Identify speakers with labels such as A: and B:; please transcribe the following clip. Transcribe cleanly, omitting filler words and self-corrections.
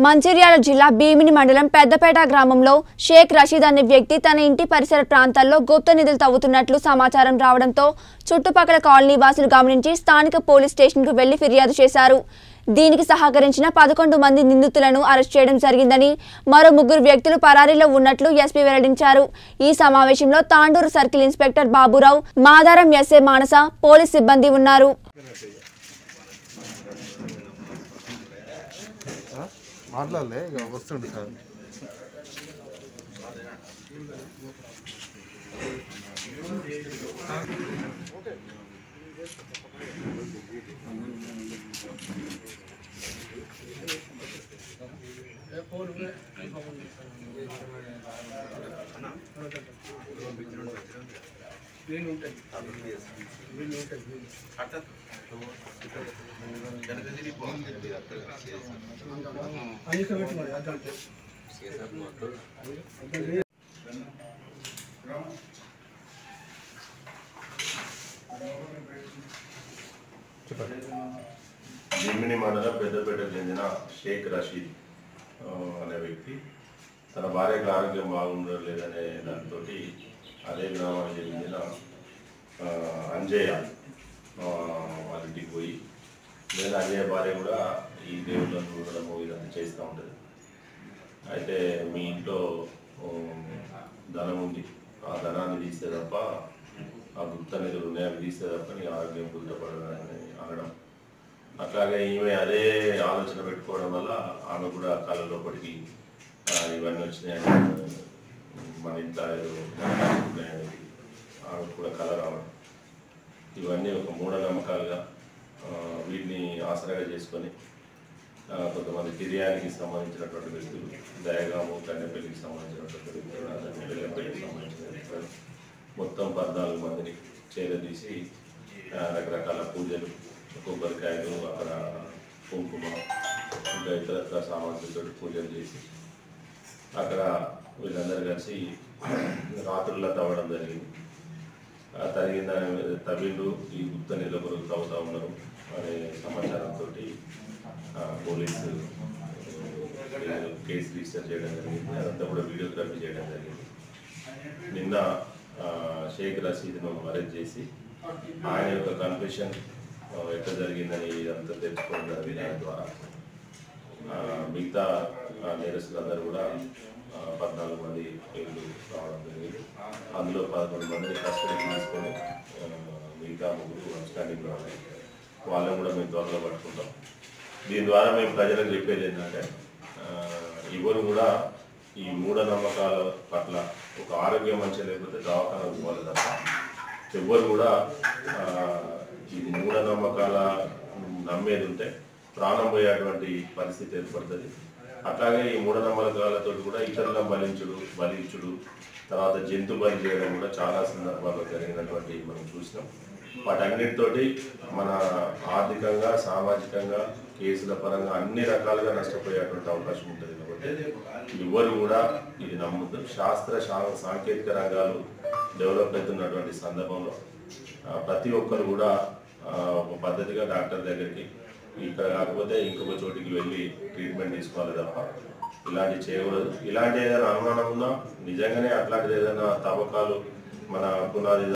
A: మంచిర్యాల జిల్లా భీమిని మండలం పెద్దపేట గ్రామంలో షేక్ రషీద్ అనే వ్యక్తి తన ఇంటి పరిసర ప్రాంతాల్లో గుప్త నిధులు తవ్వుతున్నట్లు సమాచారం రావడంతో చుట్టుపక్కల కాలనీ వాసులు గమనించి స్థానిక పోలీస్ స్టేషన్కు వెళ్లి ఫిర్యాదు చేశారు. దీనికి సహకరించిన 11 మంది నిందితులను అరెస్ట్ చేయడం జరిగిందని, మరో 3 వ్యక్తులు పరారీలో ఉన్నట్లు ఎస్పీ వెల్లడించారు. ఈ సమావేశంలో Tandur circle inspector Baburao, Madaram SA Manasa, police సిబ్బంది ఉన్నారు.
B: మాట్లాడలే వస్తుండే సార్
C: భీమిని మండలం పెద్దపేటకు చెందిన షేక్ రషీద్ అనే వ్యక్తి తన భార్యకు ఆరోగ్యం బాగుండలేదనే దాంతో అదే గ్రామానికి చెందిన అంజయ్య వాళ్ళ ఇంటికి పోయి, నేను అంజయ్య భార్య కూడా ఈ దేవుళ్ళను చూడడము ఇదంతా చేస్తూ ఉంటుంది. అయితే మీ ఇంట్లో ధనం ఉంది, ఆ ధనాన్ని తీస్తే తప్ప, ఆ గుప్త నిధులు ఉన్నాయి అవి తీస్తే తప్ప నీ ఆరోగ్యం కుదుటపడదని అనడం. అట్లాగే ఈమె అదే ఆలోచన పెట్టుకోవడం వల్ల ఆమె కూడా కళ్ళ లోపలికి ఇవన్నీ వచ్చినాయని, మన ఇంట్లో ఉన్నాయని ఆమె కూడా కళ రావడం, ఇవన్నీ ఒక మూఢనమ్మకాలుగా వీటిని ఆసరాగా చేసుకొని కొంతమంది ఫిర్యాదుకి సంబంధించినటువంటి వ్యక్తులు, దయగాము కన్నెపల్లికి సంబంధించినటువంటి వ్యక్తులు, వెల్లపల్లికి సంబంధించిన వ్యక్తులు మొత్తం 14 మందిని చేరదీసి రకరకాల పూజలు, కొబ్బరికాయలు, అక్కడ కుంకుమ, ఇంకా ఇతర సామాగ్రితో పూజలు చేసి అక్కడ వీళ్ళందరూ కలిసి రాత్రుల్లో తవ్వడం జరిగింది. తవ్విండు ఈ గుప్త నిధుల కొరకు తవ్వుతూ ఉన్నారు అనే సమాచారంతో పోలీసు కేసు రిజిస్టర్ చేయడం జరిగింది. అదంతా కూడా వీడియోగ్రఫీ చేయడం జరిగింది. నిన్న షేక్ రషీద్ను అరెస్ట్ చేసి ఆయన యొక్క కన్ఫెషన్ ఎట్లా జరిగిందని ఇదంతా తెలుసుకోవడం జరిగింది. దాని ద్వారా మిగతా నేరస్తులందరూ కూడా 14 మంది పేర్లు రావడం జరిగింది. అందులో 11 మందిని కస్టడీకి తీసుకొని మిగతా 3 అబ్స్కాండింగ్లో ఉన్నాయి. వాళ్ళని కూడా మేము త్వరలో పట్టుకుంటాం. దీని ద్వారా మేము ప్రజలకు చెప్పేది ఏంటంటే, ఎవరు కూడా ఈ మూఢనమ్మకాల పట్ల, ఒక ఆరోగ్యం మంచిగా లేకపోతే దవాఖాన పోవాలి తప్ప ఎవ్వరు కూడా ఇది మూఢనమ్మకాల నమ్మేది ఉంటే ప్రాణం పోయేటువంటి పరిస్థితి ఏర్పడుతుంది. అట్లాగే ఈ మూఢనమ్మకాలతో కూడా ఇతరులను బలించుడు, తర్వాత జంతు బలి చేయడం కూడా చాలా సందర్భాల్లో జరిగినటువంటి మనం చూసినాం. వాటన్నిటితోటి మన ఆర్థికంగా, సామాజికంగా, కేసుల పరంగా అన్ని రకాలుగా నష్టపోయేటువంటి అవకాశం ఉంటుంది. కాబట్టి ఎవరు కూడా ఇది నమ్ముతూ శాస్త్ర సాంకేతిక రంగాలు డెవలప్ అవుతున్నటువంటి సందర్భంలో ప్రతి ఒక్కరు కూడా ఒక పద్ధతిగా డాక్టర్ దగ్గరికి, ఇక్కడ కాకపోతే ఇంకొక చోటికి వెళ్ళి ట్రీట్మెంట్ తీసుకోవాలి తప్ప ఇలాంటివి చేయకూడదు. ఇలాంటి ఏదైనా అనుమానం ఉన్నా, నిజంగానే అట్లాంటిది ఏదైనా తవ్వకాలు మన పునాది